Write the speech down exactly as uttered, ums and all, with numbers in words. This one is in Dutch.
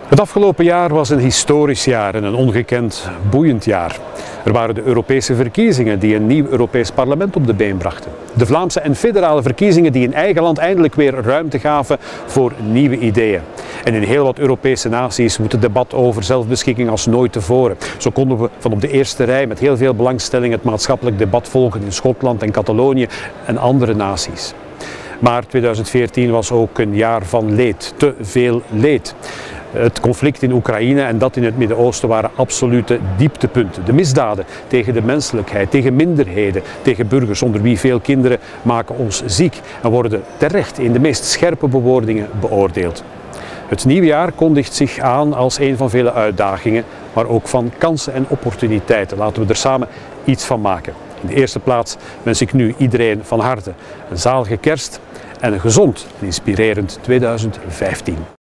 Het afgelopen jaar was een historisch jaar en een ongekend boeiend jaar. Er waren de Europese verkiezingen die een nieuw Europees parlement op de been brachten. De Vlaamse en federale verkiezingen die in eigen land eindelijk weer ruimte gaven voor nieuwe ideeën. En in heel wat Europese naties woedt het debat over zelfbeschikking als nooit tevoren. Zo konden we van op de eerste rij met heel veel belangstelling het maatschappelijk debat volgen in Schotland en Catalonië en andere naties. Maar tweeduizend veertien was ook een jaar van leed, te veel leed. Het conflict in Oekraïne en dat in het Midden-Oosten waren absolute dieptepunten. De misdaden tegen de menselijkheid, tegen minderheden, tegen burgers, onder wie veel kinderen, maken ons ziek en worden terecht in de meest scherpe bewoordingen beoordeeld. Het nieuwe jaar kondigt zich aan als een van vele uitdagingen, maar ook van kansen en opportuniteiten. Laten we er samen iets van maken. In de eerste plaats wens ik nu iedereen van harte een zalige kerst en een gezond en inspirerend tweeduizend vijftien.